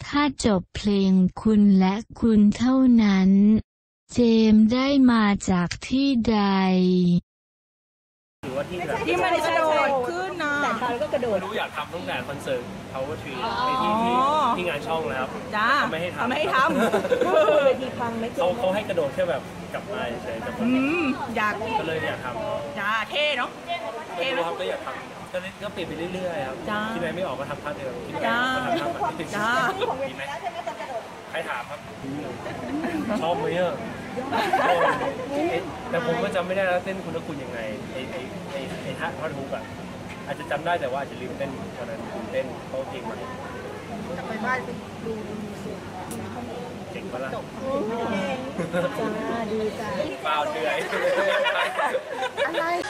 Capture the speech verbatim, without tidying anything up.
ถ้าจบเพลงคุณและคุณเท่านั้นเจมส์ได้มาจากที่ใดหรือว่าที่แบบที่มันกระโดดขึ้นนะแต่ตอนก็กระโดดรู้อยากทำตั้งแต่คอนเสิร์ต Power Tree ในที่ที่ที่งานช่องแล้วจ้าไม่ให้ทำไม่ให้ทำเวทีพังไหมเขาเขาให้กระโดดแค่แบบกลับมาเฉยๆแต่ผมอยากก็เลยอยากทำจ้าเท่เนาะเท่ครับก็อยากทำก็ก็เปลี่ยนไปเรื่อยๆครับที่ไหนไม่ออกก็ทำท่าเดิมที่ไหนก็ทำท่าแบบนี้จ้าดีไหมใครถามครับชอบไหมอ่ะแต่ผมก็จำไม่ได้แล้วเต้นคุณละคุณยังไงไอ้ไอ้ไอ้ไอ้ท่าท่าทุกอ่ะอาจจะจำได้แต่ว่าอาจจะลืมเต้นวันนั้นเต้นเขาเพลงใหม่จะไปบ้านไปดูเจ๋งปะล่ะจ้าดีจ้าเปล่าเหนื่อยอะไร